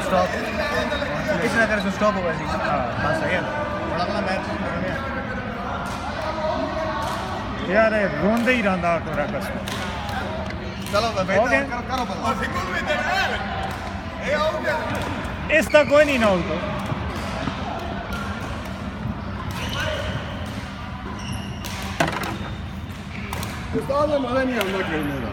Stop इस तरह से स्टॉप होगा जी। हां बस सही है बड़ा बड़ा मैच यार रोंदे ही रहंदा कोरा कसम। चलो बेटा करो बस ए आओ इस तक कोई नहीं ना हो तो उस्ताद मजा नहीं आता खेलने का।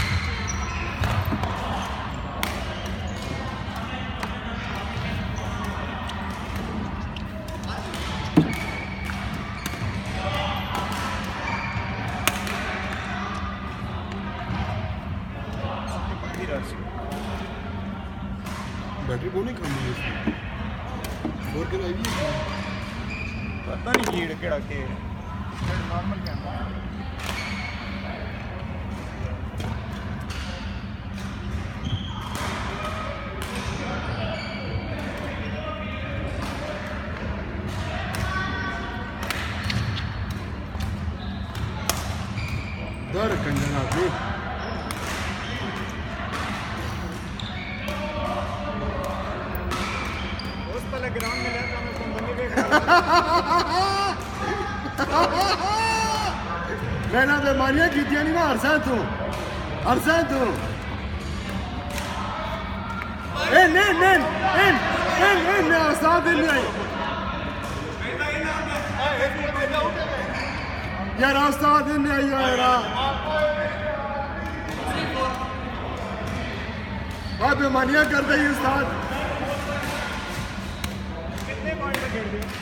बैटरी को नहीं खानी है इसकी और क्या आई है पता नहीं कीड़ केड़ा के नॉर्मल कैमरा दर कंजना पे ग्राउंड में लेकर हमें कंपनी पे मैंने बीमारियां की नहीं ना हरसा तू ए ने उस्ताद नहीं आई यार उस्ताद नहीं आई यार आप बीमारियां कर रही उस्ताद कितने पॉइंट पे खेल दिया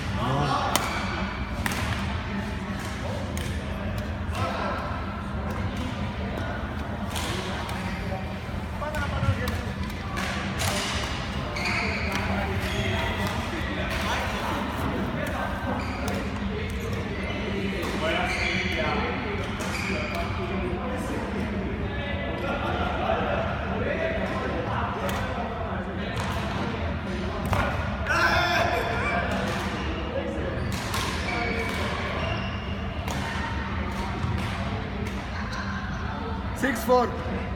Six four.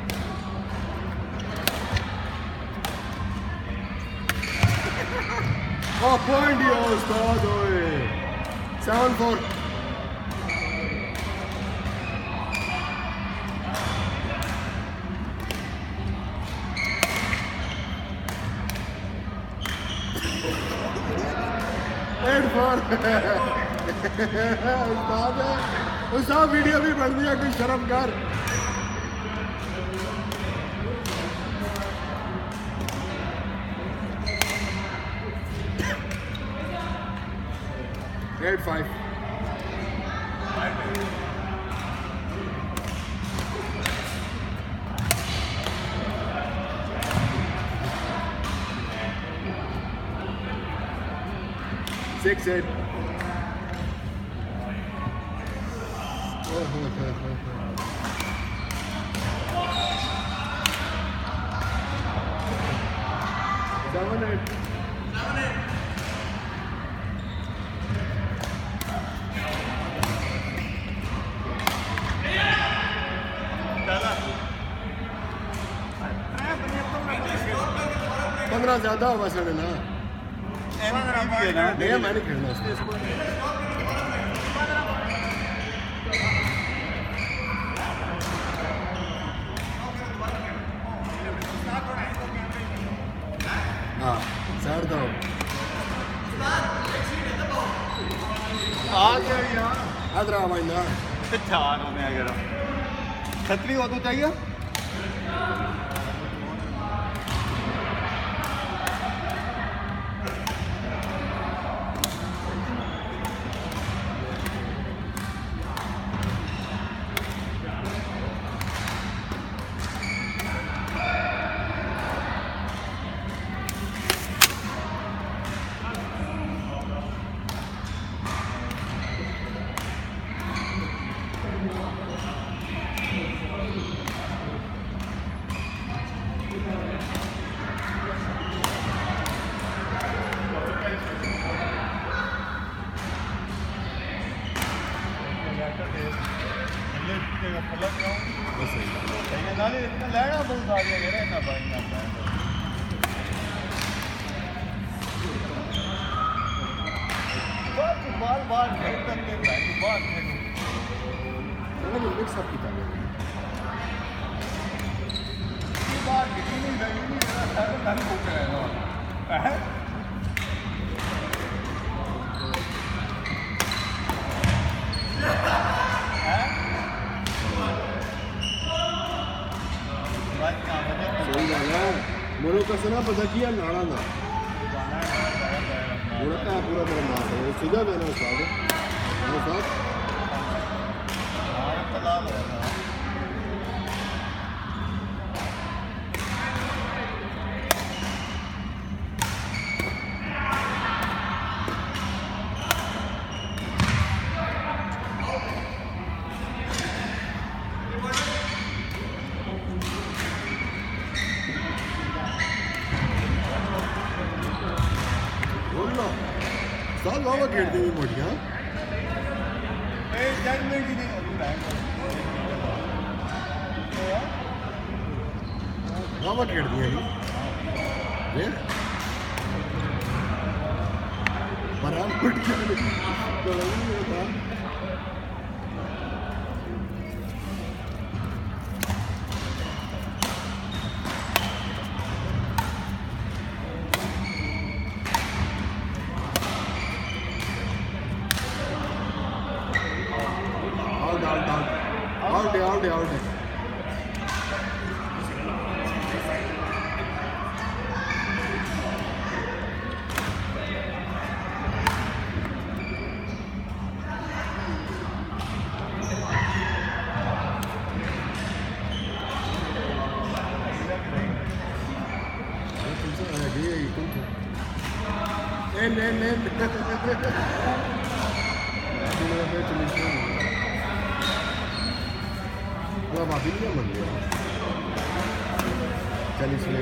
Oh, point yo, Ustad, oye. 7-4. उस्ताद वीडियो भी बन दिया कि शर्म कर 8-5. Six, 8. Seven, 8. पंद्रह ज्यादा होगा सर ना नहीं मैंने खेलना हाँ सर दो आ गया यार अदरा भाई ना चार होने आ गया छतरी हो तो चाहिए बाहर खेल सकते हैं भाई, बाहर खेलो। मैंने भी मिक्स अप किया है ये बाहर खेली नहीं रही, नहीं रहा सारा धन भूख रहेगा हैं। सही गल है मोरो कसना पता किया नाड़ा ना मोरा का पूरा मेरा नाम है सीधा मैंने उस्ताद मेरे साथ साल बाबा खेलते हुए मोटियाँ बाबा खेलती हैं ये बराबर मोटियाँ out there. तो अब अभी नहीं बन गया चल इसमें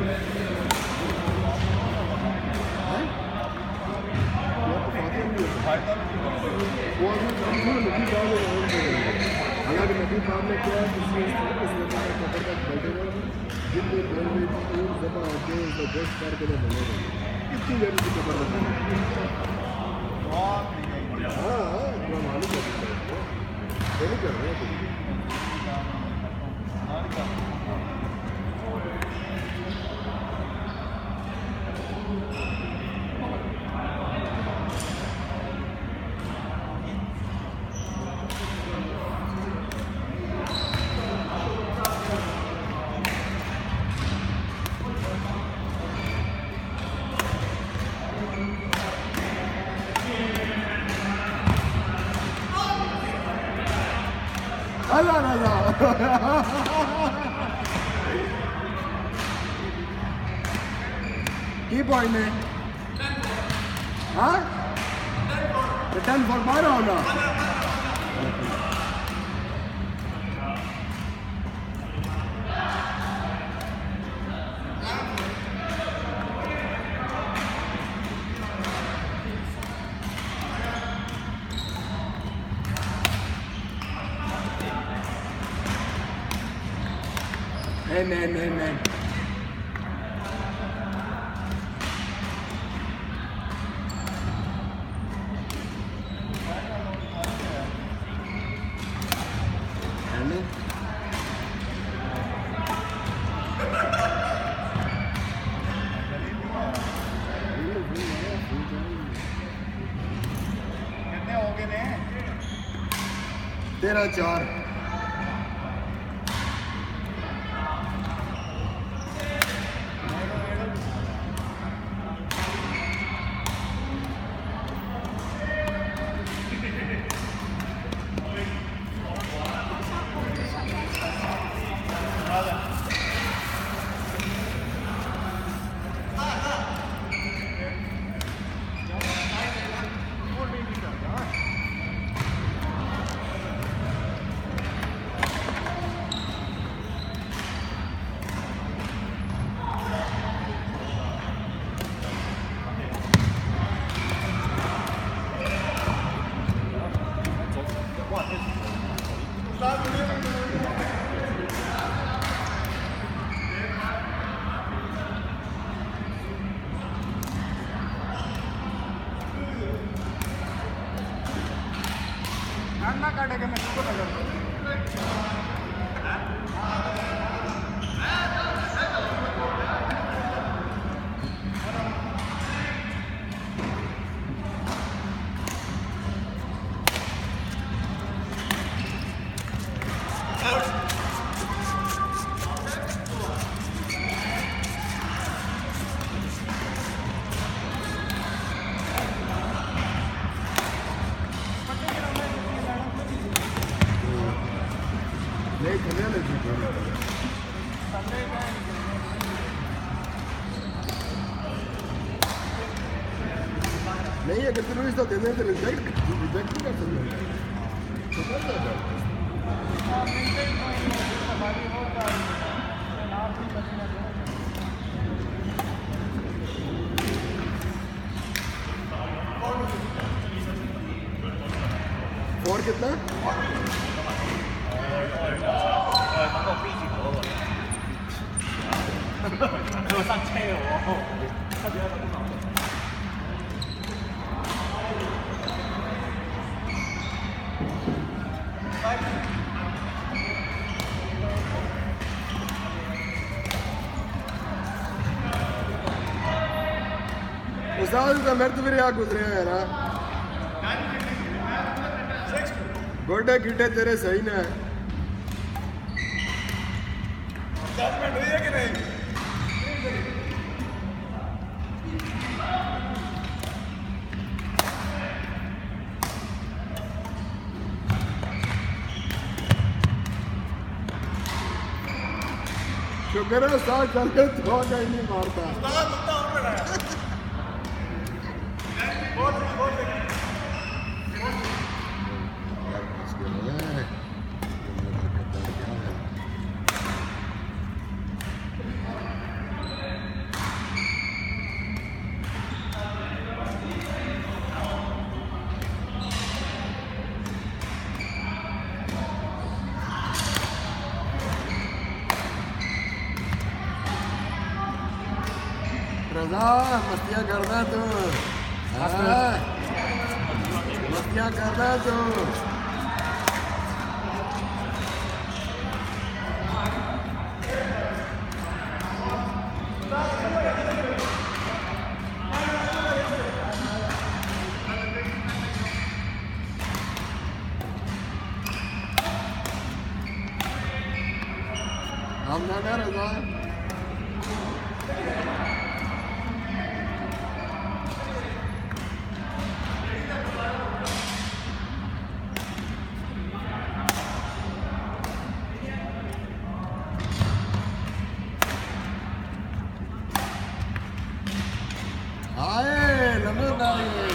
वो अभी नदी पार अगर नदी पार में क्या जमा होते हैं दस पार के लिए बनेगा कितनी देर की खबर हाँ मालूम नहीं कर रहे हैं की पॉइंट है हाँ 10 फॉर 12 होना नहीं कितने हो गए ने 13-4 ना काटे के मैं तुमको लगा नहीं खलिया लगी नहीं अगर तेरे को इसका देने तो रिजेक्ट कर सकते तो कर सकते और कितना उस्ताद का मेरे तो मेरे यहाँ गुजरे हैं ना गोडे गिड्डे तेरे सही ना जजमेंट हुई है कि नहीं शुक्र है साथ चलते तो कहीं नहीं मारता रजा मस्तियाँ करना तू मस्तियाँ करना तू हम जाना रजा आए लम्बे दाएं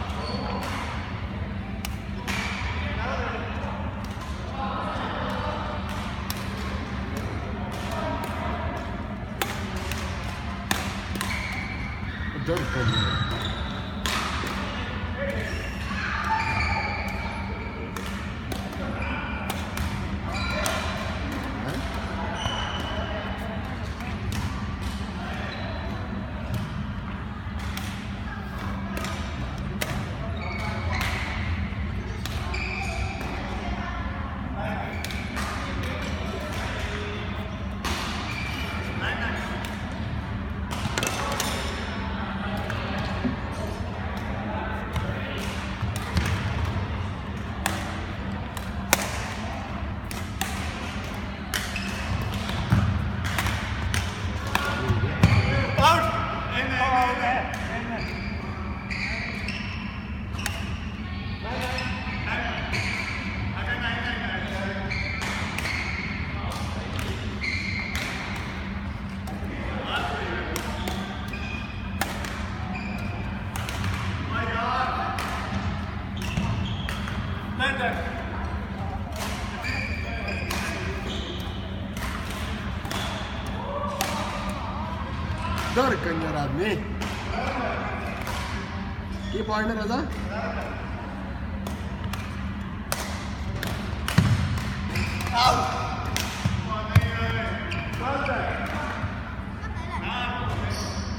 डर कर डर कंजर आदमी की पॉइंट है रजा out